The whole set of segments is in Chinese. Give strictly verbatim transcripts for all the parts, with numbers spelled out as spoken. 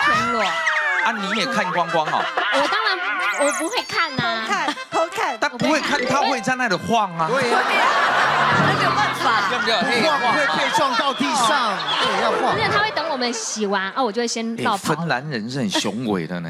全裸。 啊，你也看光光哦？ 我当然我不会看呐， 看偷看， 他不会看，他会在那里晃啊。 对呀， 那没有办法， 对不对？ 晃会被撞到地上，对，要晃而。且他会等我们洗完啊，我就会先绕跑。 芬兰人是很雄伟的呢。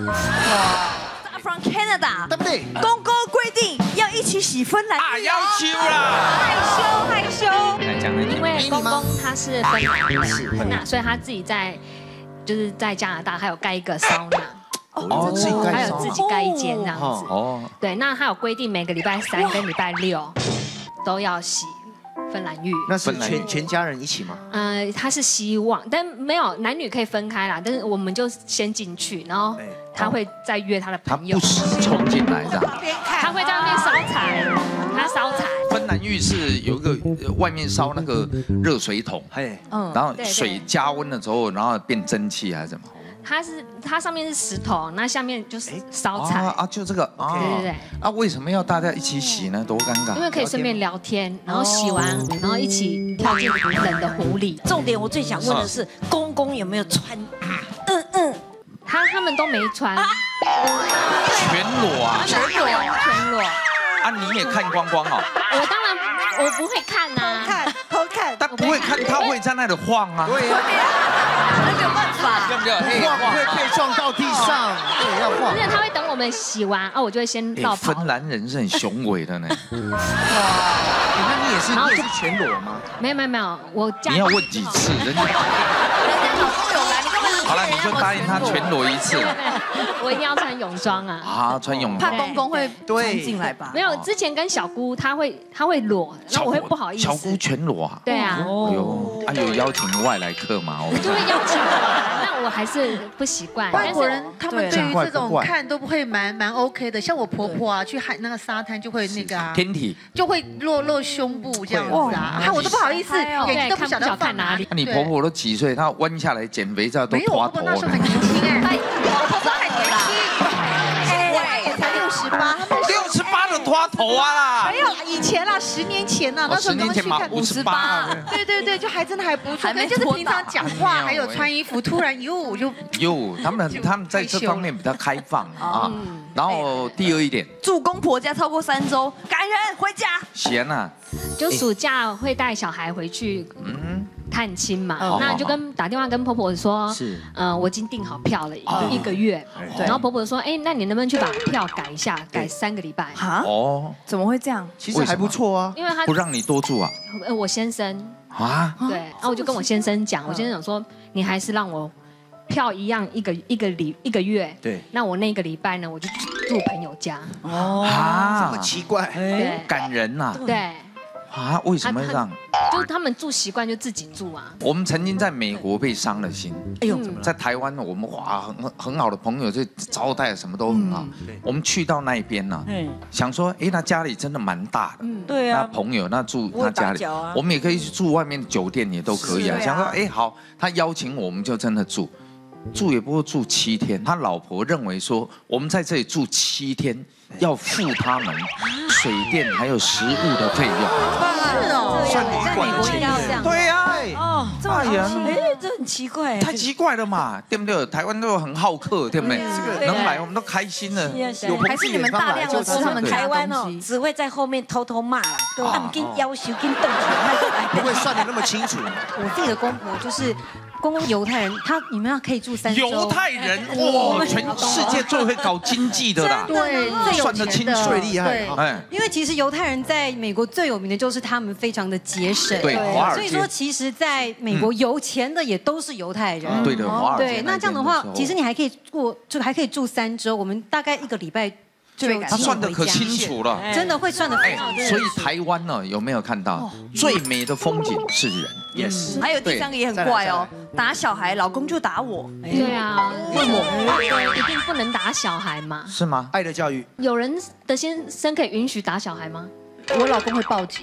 From Canada， 对不对？ 公公规定要一起洗芬兰啊， 浴要求啦！ 害羞害羞。 来讲来因讲， 为公公他是芬兰人，那所以他自己在就是在加拿大还有盖一个桑拿， 哦，自己还盖上有自己盖一间这样子。 哦， 对，那他有规定每个礼拜三跟礼拜六都要洗芬兰浴。 那是芬兰全全家人一起吗？ 呃，他是希望，但没有男女可以分开啦。但是我们就先进去，然后他会再约他的他朋友不，时冲进来这样。 他会在外面烧柴，他烧柴。 芬兰浴是有一个呃外面烧那个热水桶， 嘿， 嗯， 然后对对水加温了之后，然后变蒸汽还是什么？ 它是它上面是石头，那下面就是烧柴。 啊啊，就这个啊。 对对对。 啊，为什么要大家一起洗呢？多尴尬。 因为可以顺便聊天，然后洗完，然后一起跳进冷的湖里。 重点我最想问的是，公公有没有穿？嗯嗯， 他他们都没穿， 全裸啊！ 全裸全裸。 啊，你也看光光哦？ 我当然我不会看呐， 看偷看， 他不会看，他会在那里晃啊。 对呀， 那没有办法， 对不对？ 晃会被撞到地上，对，要晃而。且他会等我们洗完啊，我就会先绕跑。 芬兰人是很雄伟的呢。 那你也是你也是全裸吗？ 没有没有没有，我家你要问几次？人家人家老公有来，你根本是好了，你就答应他全裸一次我一定要穿泳装啊。 啊，穿泳怕装。 公公会穿进来吧？ 没有，之前跟小姑她会她会裸，那我会不好意思。 小姑全裸啊？ 对啊， 哎呦，啊有邀请外来客吗？我就会邀请我，那我还是不习惯。 外国人他们对于这怪不怪种看都不会蛮蛮 OK 的，像我婆婆啊，去海那个沙滩就会那个啊， 天体。 就会露露胸部这样子啊， 会啊，我都不好意思， 哦眼睛都不晓得放看哪里。 那你婆婆都几岁？她弯下来减肥照都没有，我拖头婆婆那时候很呢。 年轻哎， 我婆婆很年轻， 我才六十八，他们六十八的拖头啊啦！ 没有以前啦，十年前啦，那时候十咱们去看年前嘛，五十八。 对对对，就还真的还不错， 还没可能就是平常讲话还没有还有穿衣服，突然哟我就哟，他们他们在这方面比较开放啊。然后第二一点， 住公婆家超过三周，赶人回家。 闲啊， 就暑假会带小孩回去嗯， 探亲嘛， 哦那就跟打电话跟婆婆说， 是嗯，我已经订好票了，一个月。然后婆婆说，哎，那你能不能去把票改一下，改三个礼拜？ 哈？ 哦， 怎么会这样？ 其实还不错啊。 因为他不让你多住啊？ 呃我先生啊？ 对，然后我就跟我先生讲，我先生讲说，你还是让我票一样一个一个礼一个月， 对， 那我那个礼拜呢，我就住朋友家， 哦， 啊这么奇怪。 对感人呐！ 对， 啊，为什么会这样？ 就是他们住习惯就自己住啊， 我们曾经在美国被伤了心， 哎呦， 嗯在台湾我们哇很很好的朋友，就招待什么都很好。 对我们去到那边呢， 嗯， 想说，哎，他家里真的蛮大的。 嗯， 那对啊， 朋友那住不会他家里打搅啊， 我们也可以去住外面的酒店，也都可以啊。 是啊想说，哎，好，他邀请我们就真的住，住也不会住七天。他老婆认为说，我们在这里住七天，要付他们水电还有食物的费用。 是哦， 算旅馆的钱应该要这样。 对呀， 哦，这么哎呀哎，这很奇怪， 太奇怪了嘛，对不对？台湾都很好客，对不对？ 这能来我们都开心了。 有朋还是你们大量的吃他们对台湾哦，只会在后面偷偷骂啦，他们跟要求跟瞪起不会算的那么清楚。 我自己的公婆就是公公犹太人，他你们要可以住三周。 犹太人哇，全世界最会搞经济的啦， 对最有算得清钱的楚最厉害对啊哎， 因为其实犹太人在美国最有名的就是他们非常的节省， 对华尔街所以说其实在美国有钱的也都是犹太人。 对的，华尔街对，那这样的话，其实你还可以过，就还可以住三周，我们大概一个礼拜就有他算得可清楚了。 真的会算得非常哎，所以台湾呢有没有看到最美的风景是人？ Yes， 还有第三个也很怪哦，打小孩，老公就打我， 对啊，为什么一定不能打小孩嘛？ 是吗？ 爱的教育。 有人的先生可以允许打小孩吗？ 我老公会报警，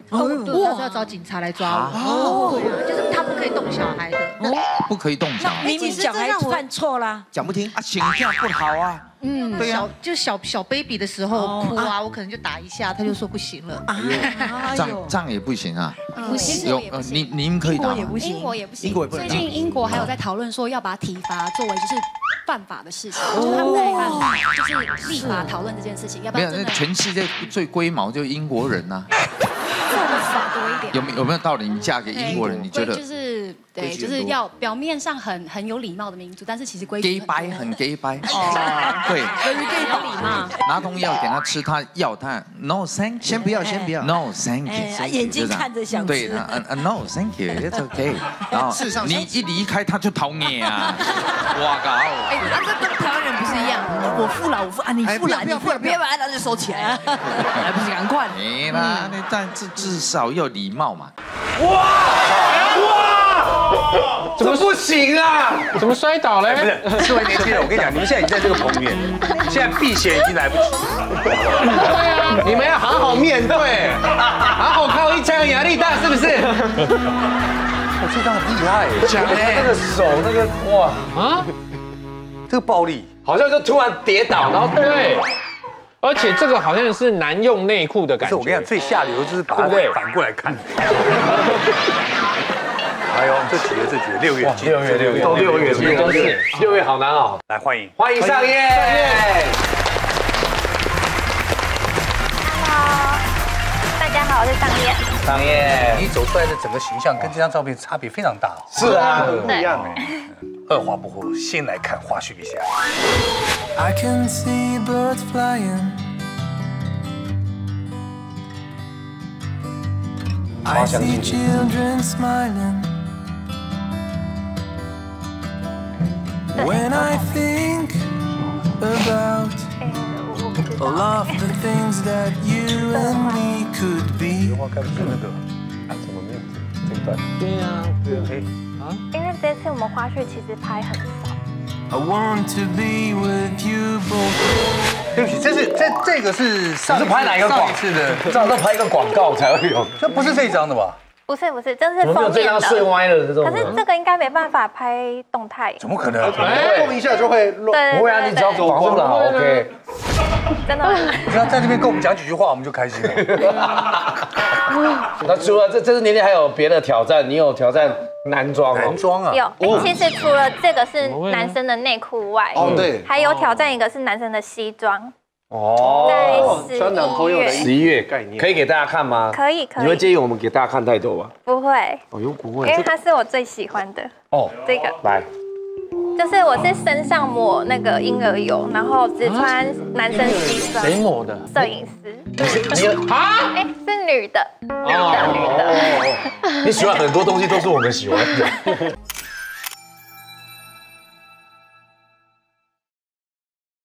动不动是要找警察来抓我。对啊，就是他不可以动小孩的。 不可以动小孩。 明明小孩犯错啦， 讲不听啊，形象不好啊。 嗯， 对呀小就小小 baby 的时候哭啊，我可能就打一下，他就说不行了。 这样这样也不行啊。 不行， 有呃，你你们可以打吗？ 英国也不行， 英国也不行。 最近英国还有在讨论说要把体罚作为就是犯法的事情，就是他们在就是立法讨论这件事情，要不没有，那要真的全世界最龟毛就英国人呐。 重罚多一点？ 有没有没有道理？你嫁给英国人，你觉得？ 就是对，就是要表面上很很有礼貌的民族，但是其实规矩 gay 掰很 gay 掰。 哦， 对， 有礼貌。 拿东西要给他吃，他要他 no thank you， 先不要，先不要 no thank you， 眼睛看着想吃。 对，嗯嗯 no thank you，it's okay。然后你一离开他就讨你啊！哇靠！ 哎，那这跟台湾人不是一样？我付了，我付啊，你付了，你付了，别把它就收起来，还不是赶快？ 没啦，那但至至少要礼貌嘛。 哇哇！怎么不行啊？怎么摔倒嘞？ 不是，四位年轻人，我跟你讲，你们现在已经在这个棚里面，现在避嫌已经来不及了。 对啊，你们要好好面对，好好靠一枪，压力大是不是？ 我这张很厉害，讲那个手那个哇啊，这个暴力， 好像就突然跌倒，然后对。而且这个好像是男用内裤的感觉。 我跟你讲，最下流就是把它反过来看。哎呦，这几个这几个六月， 六月六月都六月，都是六月好难熬。 来欢迎欢迎上叶。 Hello， 大家好，我是上叶。 上叶， 你走出来的整个形象跟这张照片差别非常大哦。 是啊， 不一样哎。二话不说，先来看花絮一下。 I can see birds flying. I see children smiling. When I think about all of the things that you and me could be. 怎么没有这一段？ 对呀，对啊。 因为这次我们花絮其实拍很少。 I want to be with you both. 对不起，这是这这个是上是拍哪一个广次的？ 这样都拍一个广告才会有。 这不是这一张的吧？ 不是不是，这是封面的。 这张睡歪了这种。 可是这个应该没办法拍动态。 怎么可能？动一下就会落。 不会啊，你只要防住了 ，OK。 真的吗？ 只要在那边跟我们讲几句话，我们就开心了。 那除了这这次年龄还有别的挑战？你有挑战男装吗？ 男装啊？ 有。其实除了这个是男生的内裤外， 哦对， 还有挑战一个是男生的西装。 哦， 在十一月， 十一月概念可以给大家看吗？ 可以可以。 你会介意我们给大家看太多吗？ 不会。 哦哟，不会， 因为它是我最喜欢的。哦，这个来， 就是我是身上抹那个婴儿油，然后只穿男生西装。 谁抹的？ 摄影师。 你啊？ 哎，是女的，女的女的。 你喜欢很多东西都是我们喜欢的。